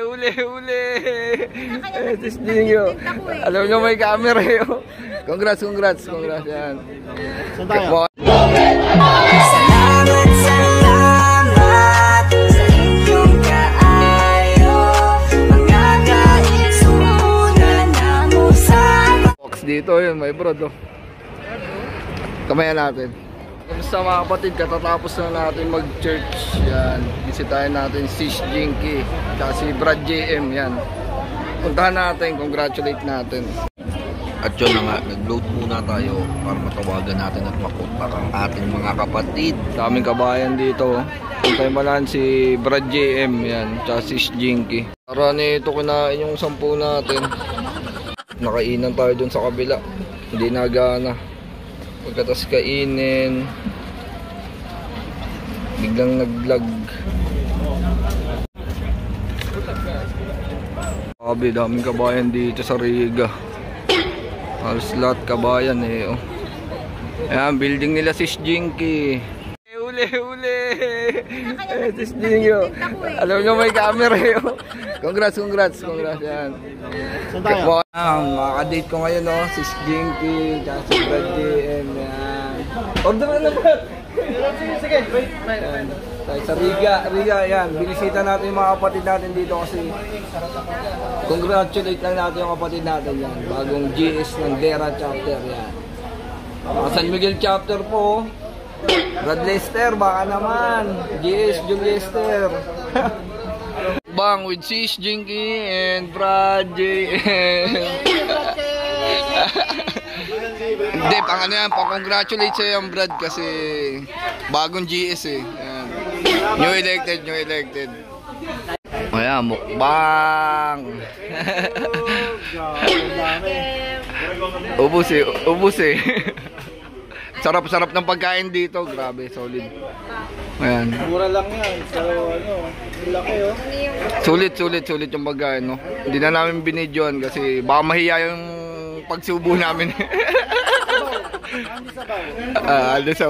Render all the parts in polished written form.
Uli! Sis Jingo. Alam nyo may camera yun. Congrats yan. Saan tayo? Salamat sa inyong kaayo. Magkakait sunan na mo sa box dito yun, may bro do. Kamayan natin. Kamusta mga kapatid, katatapos na natin mag-church. Yan, bisitahin natin Sis Jinky at si Brad JM. Yan, puntahan natin, congratulate natin. At yun na nga, nag-load muna tayo para matawagan natin at makontak ang ating mga kapatid. Daming kabayan dito. Puntahin malaan si Brad JM. Yan, at Sis Jinky. Para nito kinain yung 10 natin. Nakainan tayo dun sa kabila, hindi nagana. Pagkatas kainin, biglang nag-lag. Sabi, daming kabayan dito sa Riga. Halos lahat kabayan eh. Oh. Ayan, building nila Sis Jinky. Uli! Sis Jinky. Alam nyo may camera yun. Congrats yan. Saan tayo? Makaka-date ko ngayon, no? Sis Jinky, tsaka si Brad JM. Yan. Order na ba? Sige. Yan. Sa Riga, yan. Binisita natin yung mga kapatid natin dito kasi congratulate lang natin yung kapatid natin yan. Bagong GS ng Dera chapter, yan. San Miguel chapter po. Brad Lester, baka naman. GS, Juliester. Bang with Sis Jinky and Brad JM. Hindi, pang ano yan, pang-congratulate sa'yo yung Brad kasi bagong GS eh. Yan. New elected. Ayan, mukbang. Ubus eh. Sarap ng pagkain dito, grabe, solid. Ayan. Mura lang yan. So, laki oh. Sulit yung pagkain, no? Hindi na namin binidyoan kasi baka mahiya yung pagsubo namin. Ano sa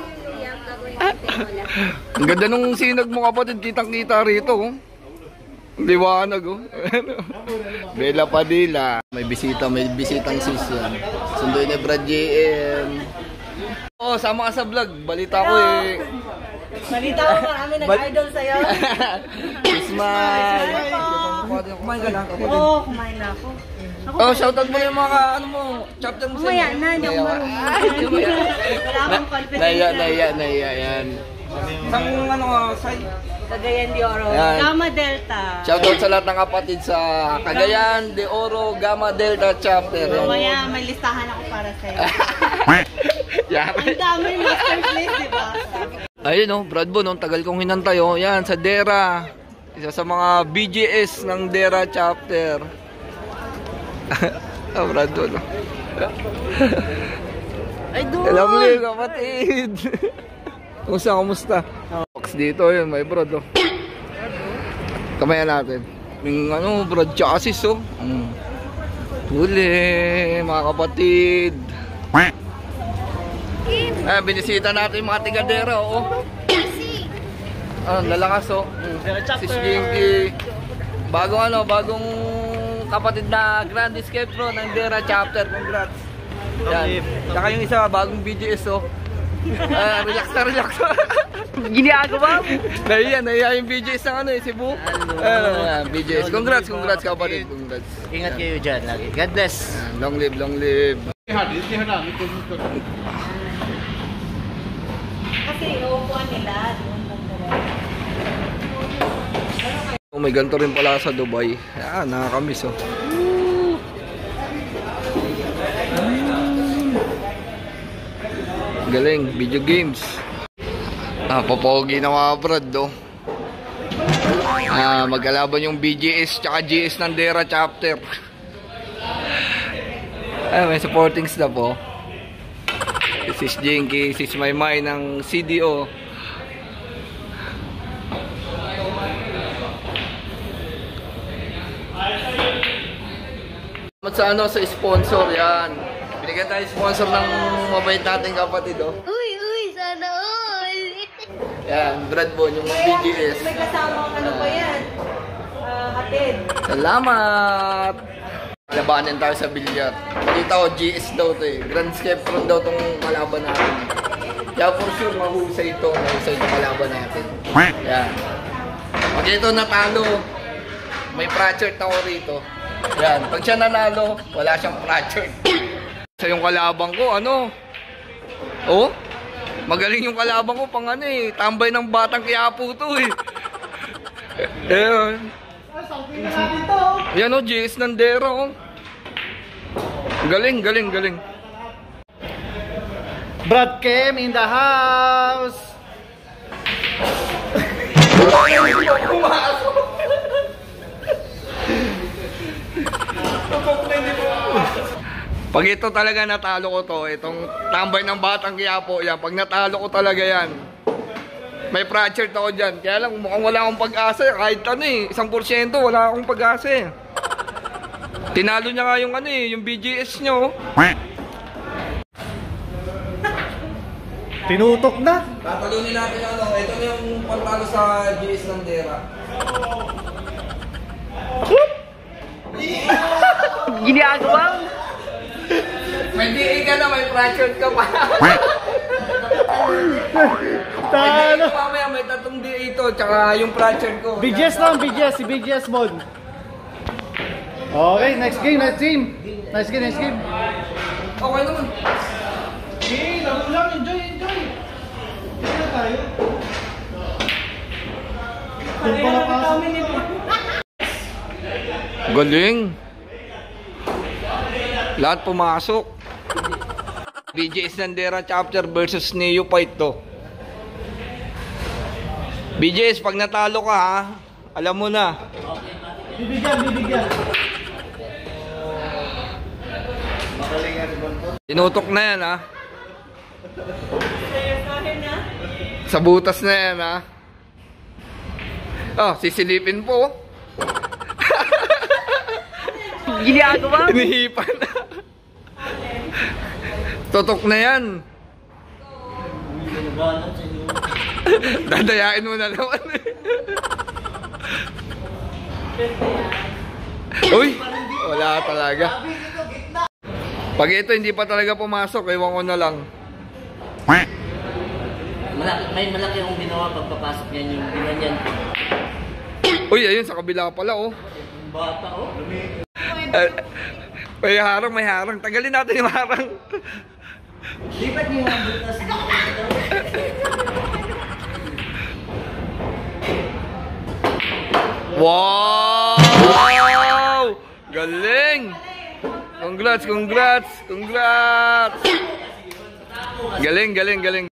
ang ganda nung sinag mo kapatid, kitang-kita rito, oh. Liwanag, oh. Bella Padilla. May bisitang sis yan. Sunduin ni Brad JM. Oh, sama ka sa vlog. Balita ko eh. Balita ko, marami nag-idol sa'yo. Smile. Kumain ka na, kapatid? Oo, kumain na ako. Oh, shoutout mo yung mga ano mo, chapter mo Umaya na, hindi ako marunong. Wala akong confidence. Naiya, yan. Isang ano ka, Cagayan de Oro, yan. Gamma Delta. Shoutout sa lahat ng kapatid sa Cagayan de Oro, Gamma Delta chapter. Mamaya, may listahan ako para sa'yo. Ang dami masterpiece, di ba? Ayun oh, Brad Bo, no, tagal kong hinantay oh. Yan, sa Dera. Isa sa mga BGS ng Dera chapter. Brad Bo, no. Ay, doon! Alam mo yun, kapatid. Kumusta? Box dito yun, may Brad oh. Kamayan natin. Yung ano, Brad chassis oh. Huli, mga kapatid. Binisita natin yung mga tigadera, oh. Lalakas, oh. Sis Jinky. Bagong kapatid na Grand Escape Pro ng Dera chapter. Congrats. Yan. Saka yung isa, bagong BGS, oh. Relax. Ginagawa? Nahiya yung BGS ng ano, Cebu. BGS. Congrats, kapatid. Congrats. Ingat kayo dyan lagi. God bless. Long live. Kasi uupuan nila. Oh, may ganito rin pala sa Dubai. Ayan, nakakamiss oh. Galing, video games. Popogi na mga Brad oh. Magkalaban yung BGS tsaka GS ng Dera chapter. May supporting staff oh. Sis Jinky, Sis Maymay ng CDO. Salamat sa sponsor yan. Binigyan tayo sponsor ng mabait nating kapatid oh. Uy, sana all. Yan, Brad Bon, yung BGS. May kasamang ano pa yan? kapatid. Salamat! Labanin tayo sa bilyar. Dito ako, GS daw to eh. Grand Skeptron daw tong kalaban natin. Kaya for sure, mahusay ito. Mahusay itong kalaban natin. Yan. Pag ito natalo, may fractured ako rito. Yan. Pag siya nanalo, wala siyang fractured. Sa yung kalabang ko, ano? Oh? Magaling yung kalabang ko pang ano eh. Tambay ng Batang Quiapo to eh. Ayan. Yan o, GS Nandera o. Galing, galing, galing. Brad Kem in the house. Pag ito talaga natalo ko to, itong tambay ng Batang Quiapo, yan, pag natalo ko talaga yan, may fractured ako dyan. Kaya lang, mukhang wala akong pag-asa. Kahit ano eh, 1% wala akong pag-asa eh. Tinalo niya nga yung ano eh, yung BGS nyo. Tinutok na. Tatalunin natin ano, ito na yung pantalo sa GS Nandera. Ginagawa? May DA ka na, may fractured ka pa. Talo. Mamaya may tatong DA ito, tsaka yung fractured ko. BGS lang, BGS. Si BGS mode. Okay, next game, next game. Next game, next game. Okay naman. Okay, laro lang. Enjoy, enjoy. Enjoy tayo. Galing. Lahat pumasok. BGS Nandera chapter versus Neophyte to. BGS, pag natalo ka ha, alam mo na. Bibigyan, bibigyan. Tinutok na yan ha. Sa butas na yan ha. Oh, sisilipin po. Ginagawa? Hinihipan na. Tutok na yan. Dadayain mo na naman eh. Uy, wala talaga. Pag ito hindi pa talaga pumasok, ewan ko na lang. May malaki akong ginawa pagpapasok niyan yung ginanyan. Uy, ayun sa kabila pala oh. Bata oh. May harang, may harang. Tagalin natin yung harang. Lipat niyo yung butas dito. Wow! Galing! Congrats, congrats, congrats! Galing, galing, galing.